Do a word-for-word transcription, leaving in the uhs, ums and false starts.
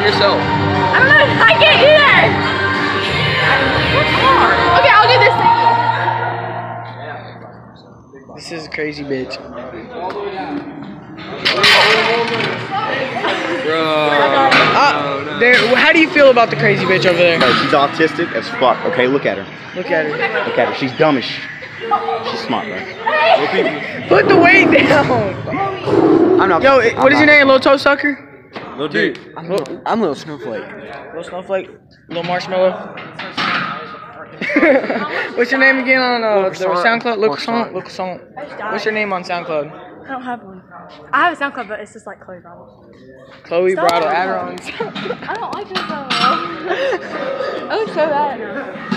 yourself. I don't know. I can't do that. Okay, I'll do this thing. This is a crazy bitch. Bro. Uh, no, no. There, how do you feel about the crazy bitch over there? Hey, she's autistic as fuck. Okay, look at her. Look at her. Look at her. She's dumb as sh She's smart, bro. Put the weight down. I'm not. Yo, I'm what is your not. name? Little Toe Sucker? Little dude. I'm little, I'm little snowflake. Little Snowflake? Little Marshmallow? What's your name again on uh, the SoundCloud? Look song. Look song. What's your name on SoundCloud? I don't have one. I have a SoundCloud, but it's just like Chloe Bravo. Chloe Stop. Bravo. Add her on. I don't like this though. I look so bad.